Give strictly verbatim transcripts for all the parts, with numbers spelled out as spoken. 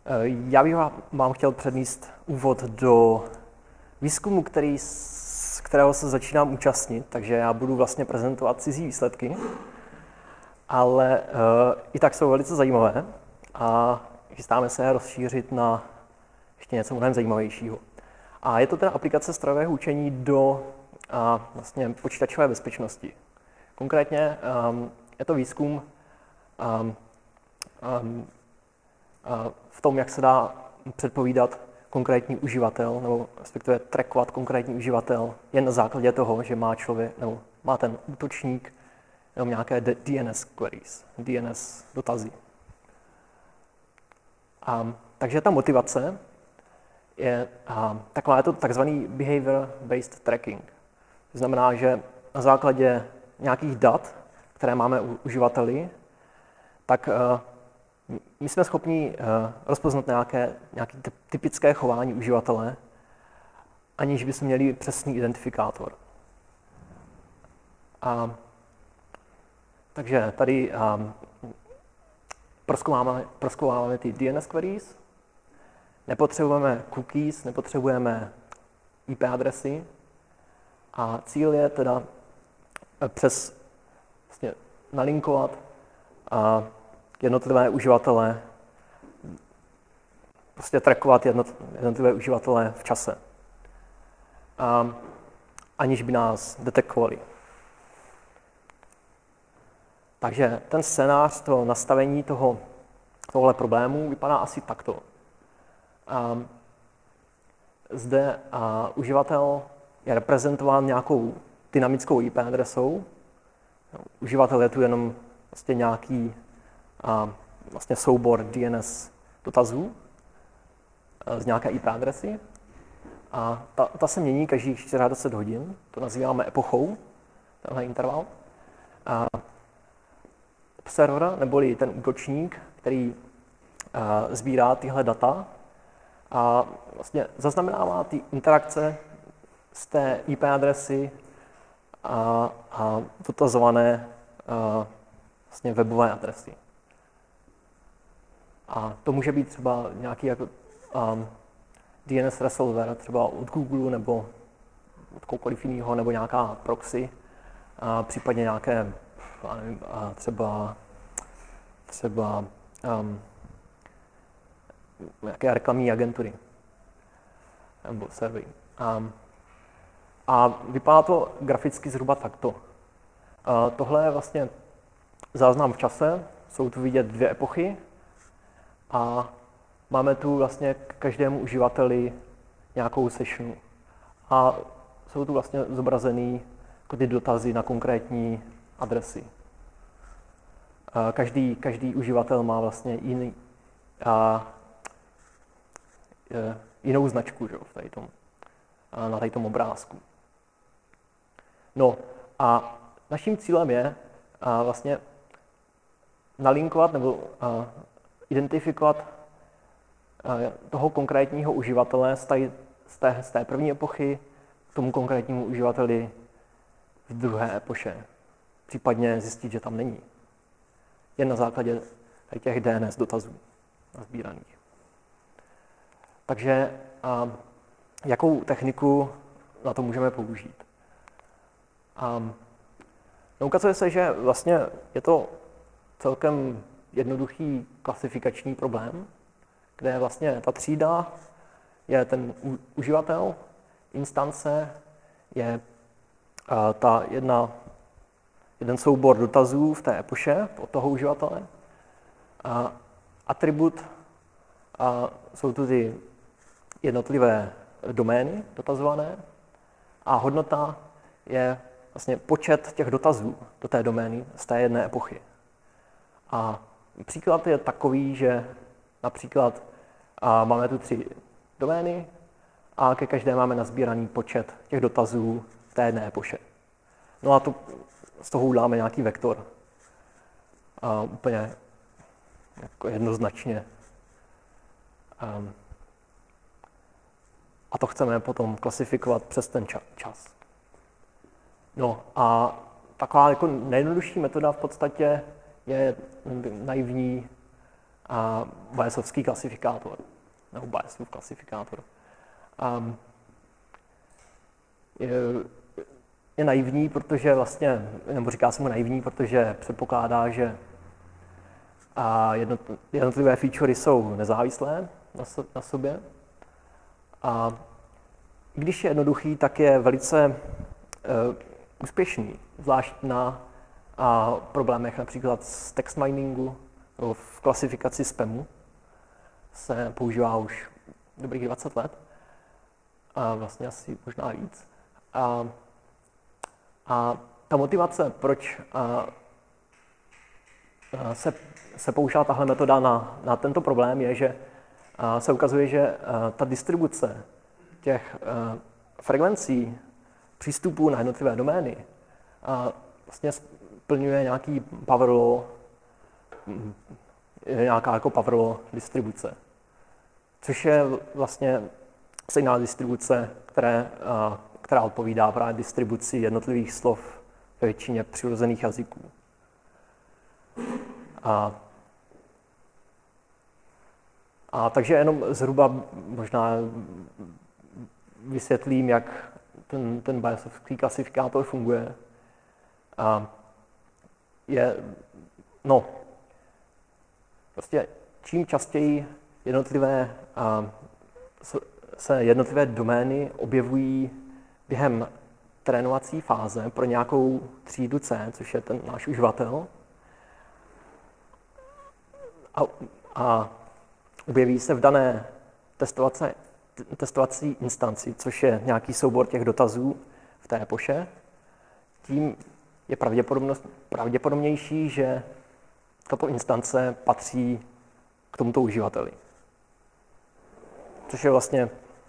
Já bych vám chtěl přednést úvod do výzkumu, který, z kterého se začínám účastnit, takže já budu vlastně prezentovat cizí výsledky, ale uh, i tak jsou velice zajímavé a chystáme se rozšířit na ještě něco mnohem zajímavějšího. A je to teda aplikace strojového učení do uh, vlastně počítačové bezpečnosti. Konkrétně um, je to výzkum um, um, v tom, jak se dá předpovídat konkrétní uživatel, nebo respektive trackovat konkrétní uživatel jen na základě toho, že má člověk, nebo má ten útočník nebo nějaké D N S queries, D N S dotazy. A, takže ta motivace je a, taková, je to takzvaný behavior-based tracking. To znamená, že na základě nějakých dat, které máme u uživateli, tak a, my jsme schopni uh, rozpoznat nějaké, nějaké typické chování uživatele, aniž bychom měli přesný identifikátor. A, takže tady um, prozkoumáme, prozkoumáme ty D N S queries, nepotřebujeme cookies, nepotřebujeme I P adresy a cíl je teda přes vlastně nalinkovat a jednotlivé uživatele, prostě trackovat jednotlivé uživatele v čase, a, aniž by nás detekovali. Takže ten scénář, to nastavení toho, tohle problému vypadá asi takto. A, zde a, uživatel je reprezentován nějakou dynamickou I P adresou. Uživatel je tu jenom vlastně nějaký a vlastně soubor D N S dotazů z nějaké I P adresy. A ta, ta se mění každých dvacet čtyři hodin, to nazýváme epochou, tenhle interval. A server, neboli ten útočník, který a, sbírá tyhle data a vlastně zaznamenává ty interakce z té I P adresy a, a dotazované a, vlastně webové adresy. A to může být třeba nějaký jako, um, D N S resolver, třeba od Google nebo od kohokoliv jiného, nebo nějaká proxy, a případně nějaké, já nevím, a třeba, třeba um, nějaké reklamní agentury nebo servery. Um, a vypadá to graficky zhruba takto. Uh, tohle je vlastně záznam v čase, jsou tu vidět dvě epochy. A máme tu vlastně k každému uživateli nějakou sessionu. A jsou tu vlastně zobrazený jako ty dotazy na konkrétní adresy. Každý, každý uživatel má vlastně jiný, a, je, jinou značku, že, v tady tom, na tady tom obrázku. No a naším cílem je a, vlastně nalinkovat nebo a, identifikovat toho konkrétního uživatele z té, z té první epochy k tomu konkrétnímu uživateli v druhé epoše. Případně zjistit, že tam není. Jen na základě těch D N S dotazů sbíraných. Takže a, jakou techniku na to můžeme použít? A, no, ukazuje se, že vlastně je to celkem jednoduchý klasifikační problém, kde vlastně ta třída je ten uživatel, instance je a, ta jedna, jeden soubor dotazů v té epoše od toho uživatele. A atribut a jsou tu ty jednotlivé domény dotazované a hodnota je vlastně počet těch dotazů do té domény z té jedné epochy. A příklad je takový, že například a máme tu tři domény a ke každé máme nazbíraný počet těch dotazů v té jedné epoše. No a to, z toho uděláme nějaký vektor. A úplně jako jednoznačně. Um, a to chceme potom klasifikovat přes ten čas. No a taková jako nejjednodušší metoda v podstatě je naivní a Bayesovský klasifikátor, nebo Bayesův klasifikátor. Um, je, je naivní, protože vlastně, nebo říká se mu naivní, protože předpokládá, že a jednotlivé featurey jsou nezávislé na, so, na sobě. A když je jednoduchý, tak je velice uh, úspěšný, zvlášť na a, problémech například z text miningu, nebo v klasifikaci spamu se používá už dobrých dvacet let, a vlastně asi možná víc. A, a ta motivace, proč a, a se, se používá tahle metoda na, na tento problém, je, že a, se ukazuje, že a, ta distribuce těch a, frekvencí přístupů na jednotlivé domény a vlastně splňuje nějaký power law, nějaká jako power law distribuce, což je vlastně stejná distribuce, které, a, která odpovídá právě distribuci jednotlivých slov ve většině přirozených jazyků. A, a takže jenom zhruba možná vysvětlím, jak ten, ten Bayesovský klasifikátor funguje. A je, no, prostě čím častěji jednotlivé, a, se jednotlivé domény objevují během trénovací fáze pro nějakou třídu C, což je ten náš uživatel, a, a objeví se v dané testovací, testovací instanci, což je nějaký soubor těch dotazů v té epoše, tím je pravděpodobnější, že tato instance patří k tomuto uživateli. Což je vlastně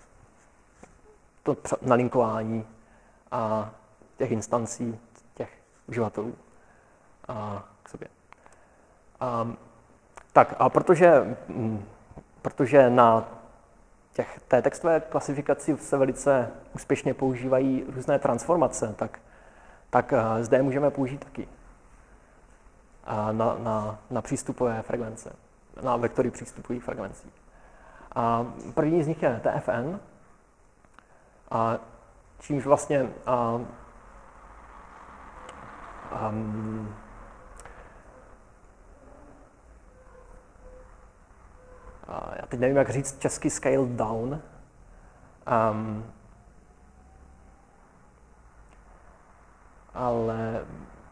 to nalinkování a těch instancí, těch uživatelů a k sobě. A, tak a protože, protože na těch, té textové klasifikaci se velice úspěšně používají různé transformace, tak, tak zde můžeme použít taky a na, na, na přístupové frekvence, na vektory přístupových frekvencí. A první z nich je T F N, a čímž vlastně a, um, a já teď nevím, jak říct česky scale down. Um, ale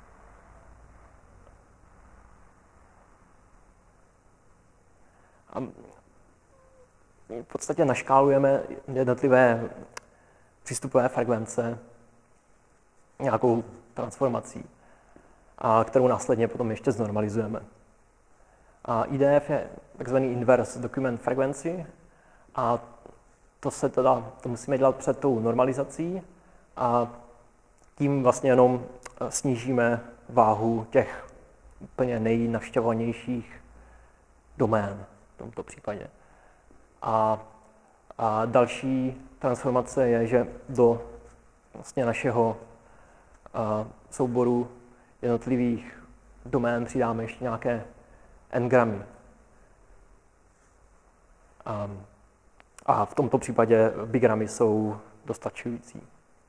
um, v podstatě naškálujeme jednotlivé přístupové frekvence nějakou transformací, a kterou následně potom ještě znormalizujeme. A I D F je takzvaný inverse document frequency, a to se teda, to musíme dělat před tou normalizací, a tím vlastně jenom snížíme váhu těch úplně nejnavštěvovanějších domén v tomto případě. A, a další transformace je, že do vlastně našeho a, souboru jednotlivých domén přidáme ještě nějaké n-gramy. A, a v tomto případě bigramy jsou dostačující.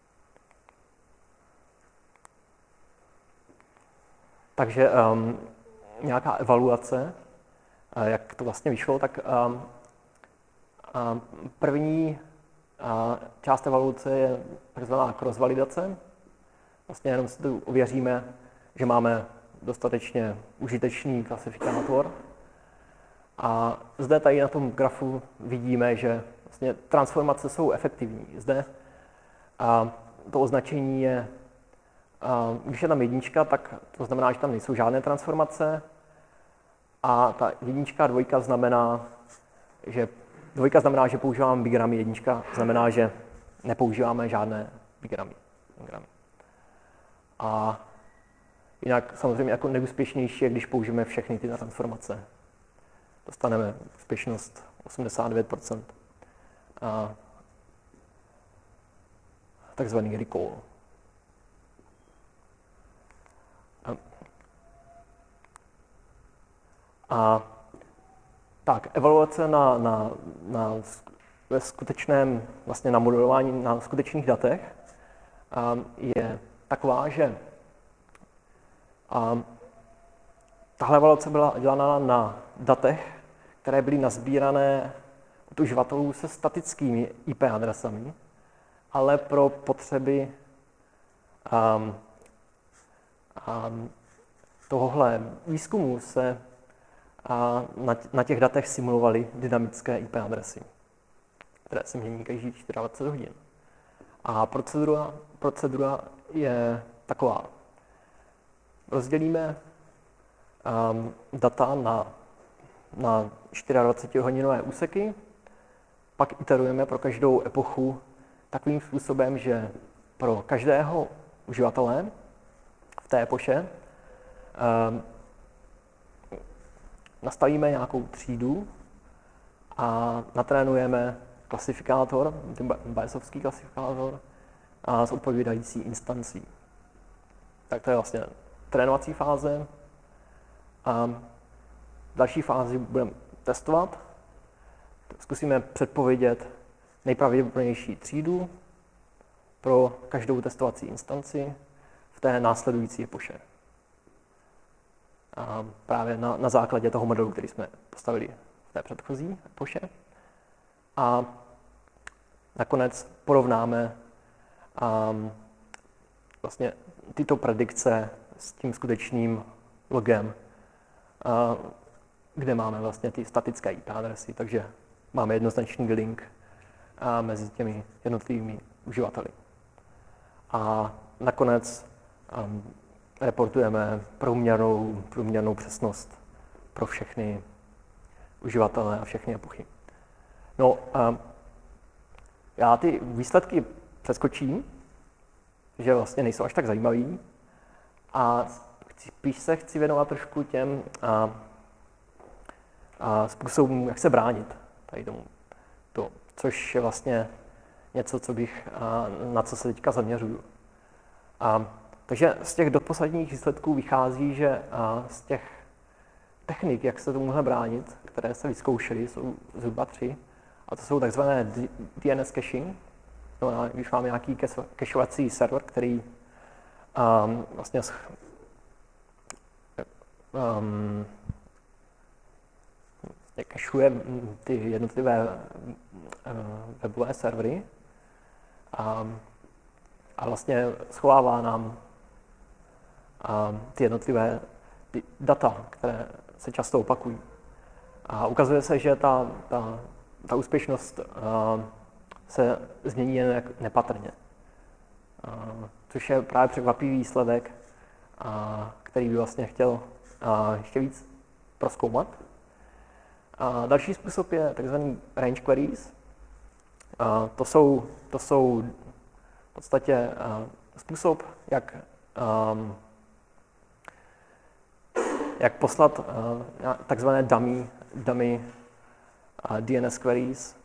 Takže um, nějaká evaluace, jak to vlastně vyšlo, tak um, um, první uh, část evaluace je takzvaná cross-validace. Vlastně jenom si tu ověříme, že máme dostatečně užitečný klasifikátor. A zde tady na tom grafu vidíme, že vlastně transformace jsou efektivní. Zde a to označení je, a když je tam jednička, tak to znamená, že tam nejsou žádné transformace. A ta jednička a dvojka znamená, že dvojka znamená, že používáme bigramy, jednička znamená, že nepoužíváme žádné bigramy. A jinak samozřejmě jako neúspěšnější je, když použijeme všechny ty transformace. Dostaneme úspěšnost osmdesát devět procent. A takzvaný recall. A, Tak, evaluace na, na, na ve skutečném, vlastně na modelování na skutečných datech um, je taková, že um, tahle evaluace byla dělána na datech, které byly nazbírané od uživatelů se statickými I P adresami, ale pro potřeby um, um, tohohle výzkumu se a na, na těch datech simulovaly dynamické I P adresy, které se mění každých dvacet čtyři hodin. A procedura, procedura je taková. Rozdělíme um, data na, na dvacetčtyřhodinové úseky, pak iterujeme pro každou epochu takovým způsobem, že pro každého uživatele v té epoše um, nastavíme nějakou třídu a natrénujeme klasifikátor, Bayesovský klasifikátor a s odpovídající instancí. Tak to je vlastně trénovací fáze. A v další fázi budeme testovat. Zkusíme předpovědět nejpravděpodobnější třídu pro každou testovací instanci v té následující epoše. A právě na, na základě toho modelu, který jsme postavili v té předchozí epoše. A nakonec porovnáme um, vlastně tyto predikce s tím skutečným logem, uh, kde máme vlastně ty statické I P adresy, takže máme jednoznačný link uh, mezi těmi jednotlivými uživateli. A nakonec um, reportujeme průměrnou, průměrnou přesnost pro všechny uživatele a všechny epochy. No, a já ty výsledky přeskočím, že vlastně nejsou až tak zajímavý a spíš se chci věnovat trošku těm a, a způsobům, jak se bránit tady tomu. To, což je vlastně něco, co bych, a, na co se teďka zaměřuju. A, takže z těch doposledních výsledků vychází, že a, z těch technik, jak se tomuhle bránit, které se vyzkoušely, jsou zhruba tři. A to jsou takzvané D N S caching. No, když máme nějaký cacheovací server, který um, vlastně um, cacheuje ty jednotlivé uh, webové servery a, a vlastně schovává nám um, ty jednotlivé ty data, které se často opakují. A ukazuje se, že ta, ta, ta úspěšnost uh, se změní jen nepatrně. Uh, což je právě překvapivý výsledek, uh, který by vlastně chtěl uh, ještě víc prozkoumat. Uh, další způsob je tzv. Range queries. Uh, to, jsou, to jsou v podstatě uh, způsob, jak um, jak poslat uh, takzvané dummy, dummy uh, D N S queries.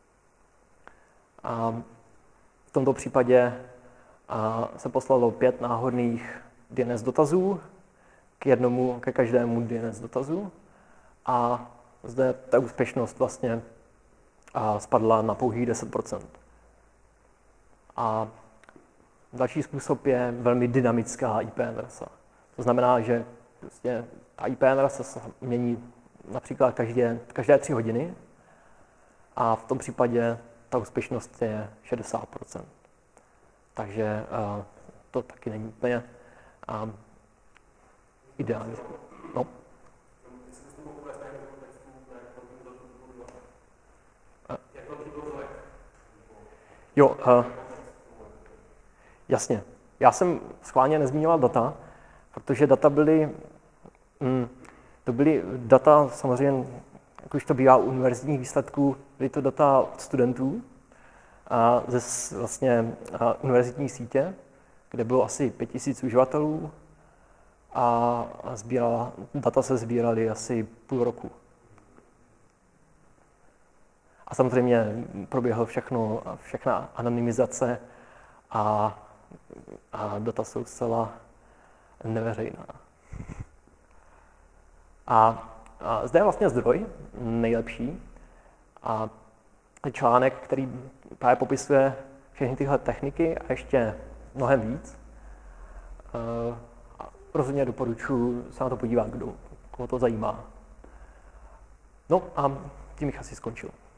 Uh, v tomto případě uh, se poslalo pět náhodných D N S dotazů k jednomu, ke každému D N S dotazu a zde ta úspěšnost vlastně uh, spadla na pouhých deset procent. A další způsob je velmi dynamická I P adresa. To znamená, že prostě ta I P adresa se mění například každé, každé tři hodiny a v tom případě ta úspěšnost je šedesát procent. Takže uh, to taky není úplně um, ideální. No. Jo, uh, jasně. Já jsem schválně nezmíňoval data, protože data byly, mm, to byly data samozřejmě, jak už to bývá u univerzitních výsledků, byly to data od studentů a ze vlastně a univerzitní sítě, kde bylo asi pět tisíc uživatelů a sbírala, data se sbíraly asi půl roku. A samozřejmě proběhlo všechno, všechna anonymizace a, a data jsou zcela neveřejná. A A zde je vlastně zdroj nejlepší a článek, který právě popisuje všechny tyhle techniky a ještě mnohem víc. A rozhodně doporučuji se na to podívat, kdo, koho to zajímá. No a tím bych asi skončil.